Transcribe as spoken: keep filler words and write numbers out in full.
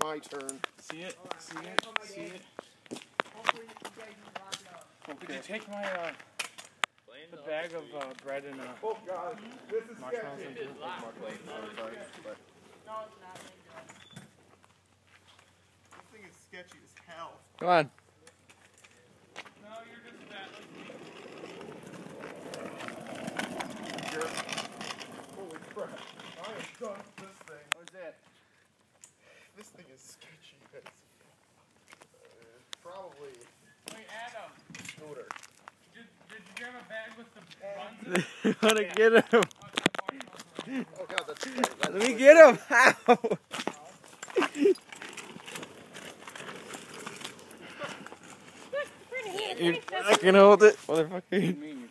my turn. See it? See it? See it? Okay. Did you take my, uh, the bag of uh, bread and, uh, oh God, this is marshmallows sketchy. and blue? Sorry, sorry, but No, it's not. this thing is sketchy as hell. Come on. No, you're just fat. Jerk. Holy crap. I am done with this thing. What's that? This thing is sketchy as uh, probably Wait, Adam. scooter. Did, did you grab a bag with the buns in it? I want to get him. Oh God, that's, that's Let me get him. Ow. You're not gonna hold it, motherfucker.